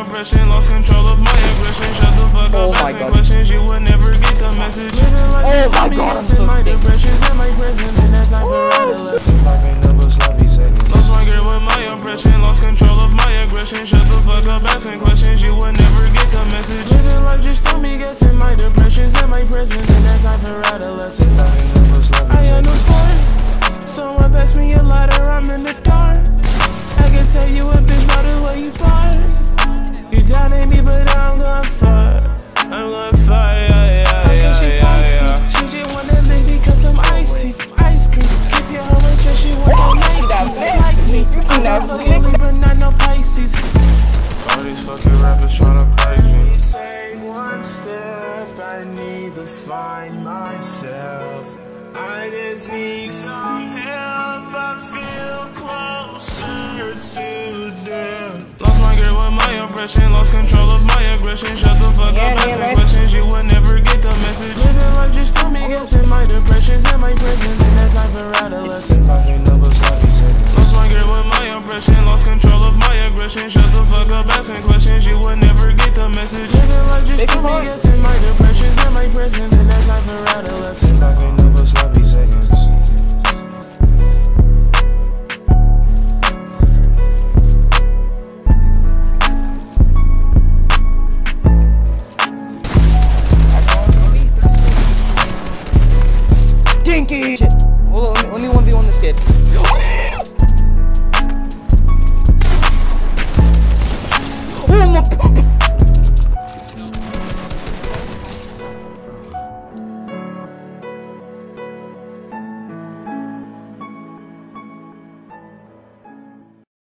oppression, lost control of my aggression. Shut the fuck up, asking questions, you would never get the message. Living like this, got me in my depressions and my presence. In that time for adolescence, life ain't never sloppy seconds. Lost my grip with my oppression, lost control of my aggression. Shut the fuck up, asking questions, you would never get the message. Living life just threw me guessing my depressions and my presence. In that time for adolescence, life ain't never sloppy seconds. I had no sport, someone pass me a lighter, I'm in the dark. I can tell you a bitch by the way you part. You down at me, but I'm gonna fight. I'm gonna fight, okay, she feisty. She just wanna lick me cause I'm icy. Ice cream, keep your hoe in chest, she want that like me. I'm not fucking Libra, not no Pisces. All these fucking rappers tryna praise me. Take one step, I need to find myself. I just need some help, I feel closer to them. Lost my grip with my oppression.